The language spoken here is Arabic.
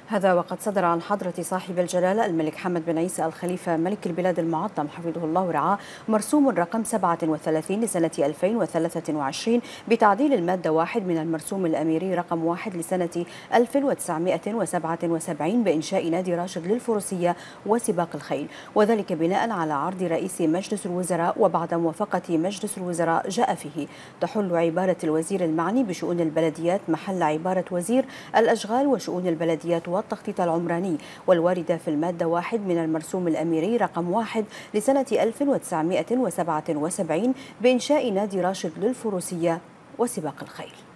هذا وقد صدر عن حضرة صاحب الجلالة الملك حمد بن عيسى الخليفة ملك البلاد المعظم حفظه الله ورعاه مرسوم رقم 37 لسنة 2023 بتعديل المادة 1 من المرسوم الأميري رقم 1 لسنة 1977 بإنشاء نادي راشد للفروسية وسباق الخيل، وذلك بناء على عرض رئيس مجلس الوزراء وبعد موافقة مجلس الوزراء جاء فيه تحل عبارة الوزير المعني بشؤون البلديات محل عبارة وزير الأشغال وشؤون البلديات والتخطيط العمراني، والواردة في المادة 1 من المرسوم الأميري رقم 1 لسنة 1977 بإنشاء نادي راشد للفروسية وسباق الخيل.